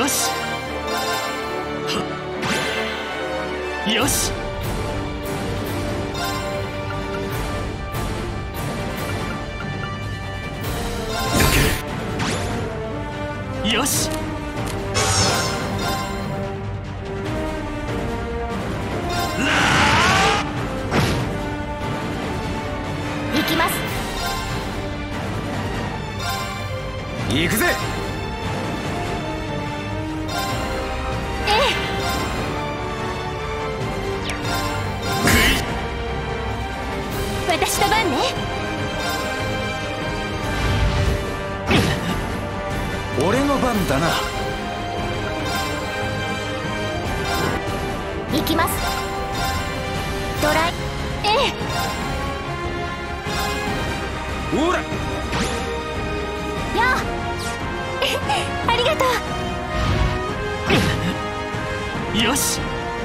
しよしよし行きます。 行くぜ。 ええ。私の番ね。 俺の番だな。 行きます。ドライ。ええ。 ほら。 やあ。ありがとう。 よし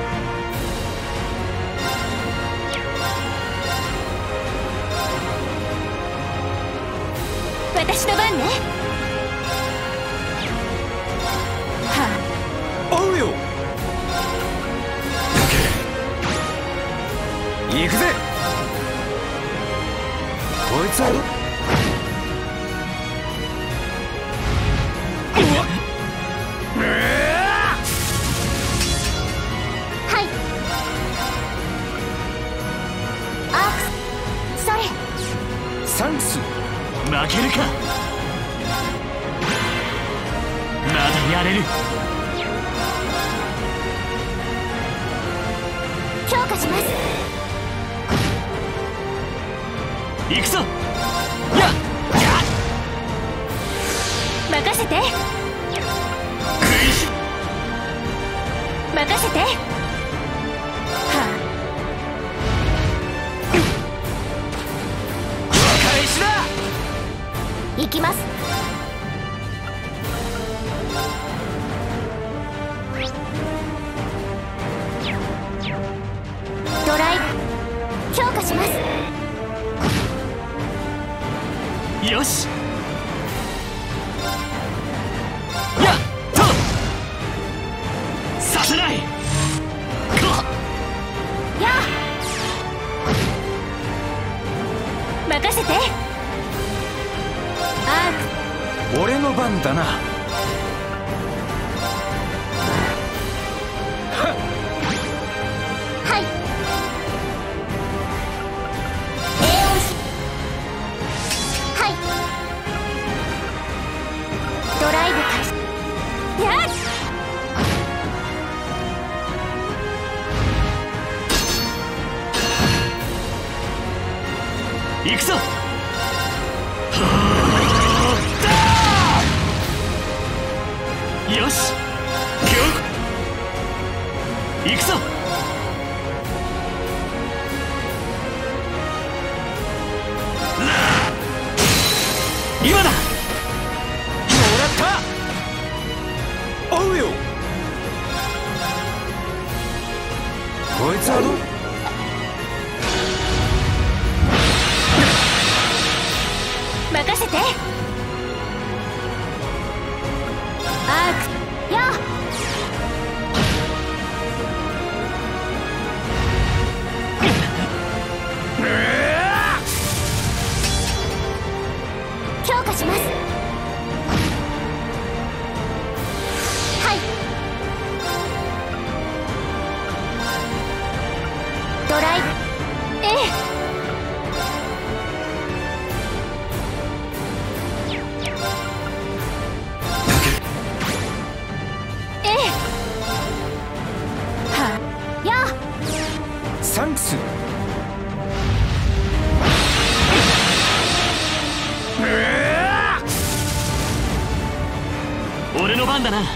私の番ね。 追うよ。行くぜ。こいつははい。あ、それ。 サンクス。 負けるか。まだやれる。 強化します。 行くぞ。 任せて。任せて。はお返しだ。 あ、行きます。ドライブ強化します。 よしやっとさせない。 やあ、任せて。アーク俺の番だな。 はい。AOC はい。ドライブ開始。やっ行くぞ。よし行くぞ。今だ。 もらった。追うよ。こいつはどう。 任せて。アークやあ、強化します。はい。ドライブ。ええ。 サンクス。 俺の番だな。やっ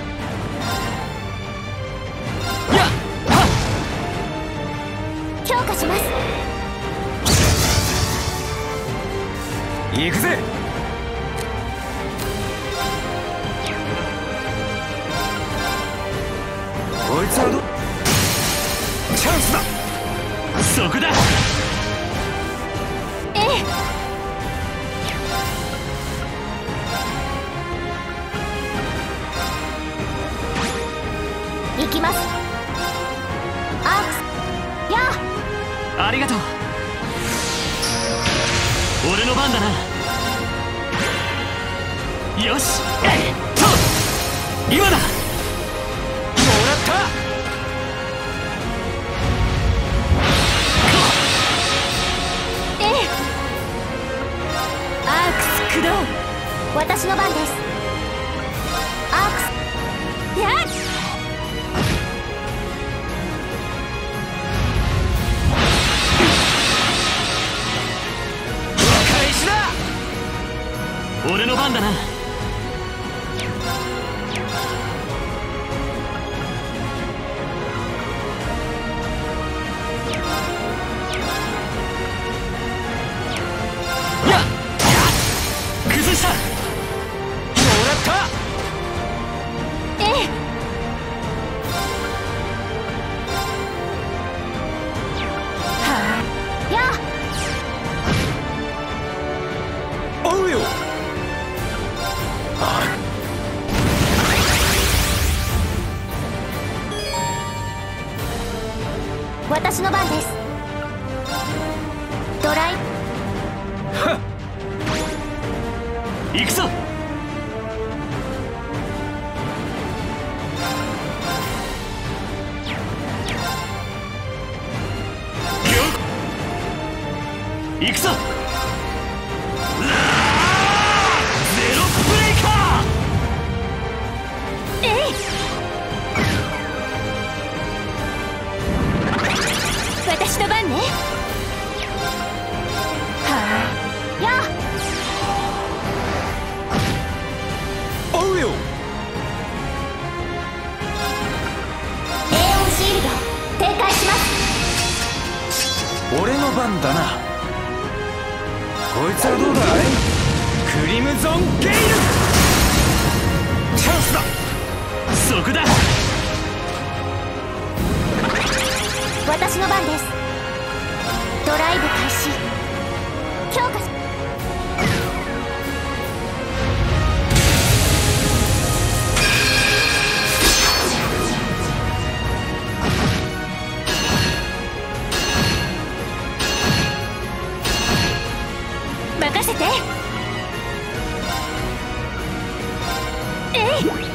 強化します。 行くぜ。こいつはど。チャンスだ。 そこだ。 ええ。 きます。アークスやあ。 ありがとう。俺の番だな。よし、えいっと今だ。もらった。 ええ。アークス駆動。私の番です。アークスやっ。 俺の番だな。やっ崩した。もらった。 ええ。はあや追うよ。 私の番です。ドライ行くぞ。行くぞ。ゼロブレイカー。 えい。私の番ね。はあや追うよ。 エオンシールド展開します。 俺の番だな。こいつはどうだい。クリムゾンゲイル。チャンスだ。 そこだ。 私の番です。ドライブ開始。強化し任せて。えい。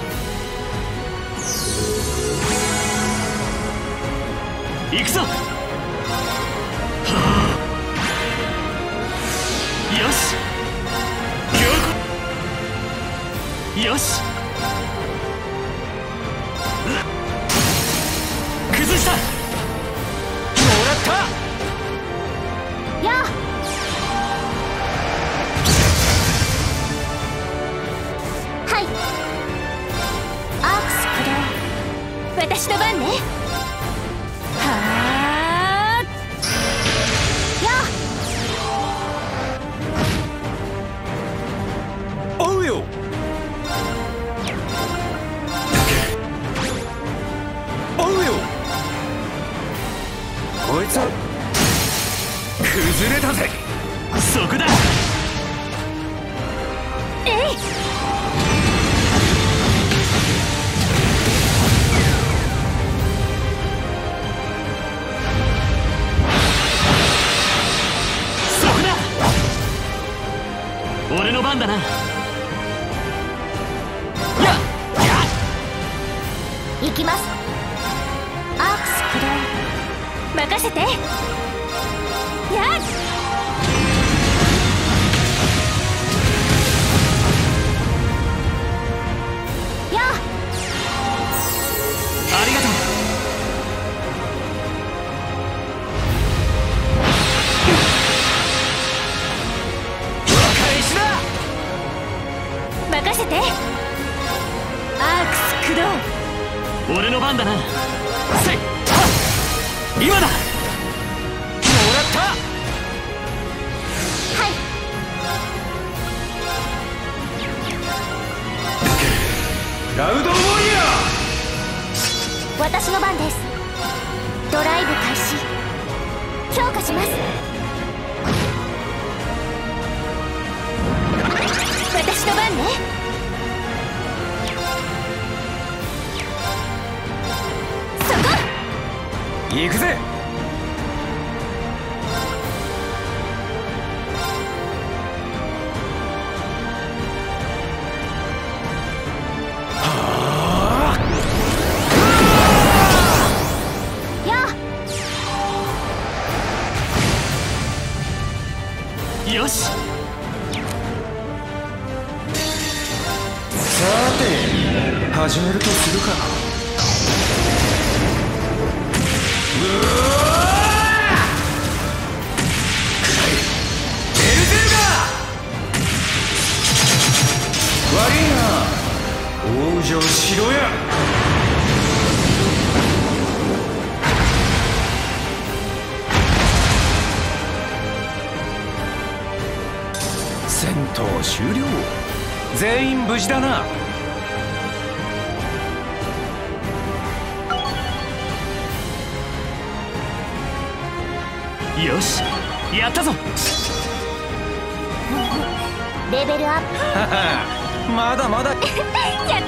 行くぞ。はあ、よし。よし。崩した。もらった。 やあ。はい。アークス駆動。私の番ね。はあや追うよ。追うよ。こいつは崩れたぜ。 そこだ。 えい。 俺の番だな。やっ行きます。アークス駆動任せて。やっやありがとう。 任せて。アークス駆動。 俺の番だな。せいはっ今だ。もらった。 はい。 ラウドウォリアー。私の番です。ドライブ開始。強化します。私の番ね。 行くぜ。 よし。さて始めるとするか。エルゼルガ悪いな、往生しろや。戦闘終了。全員無事だな。 よし、やったぞ。 レベルアップまだまだ。 やっ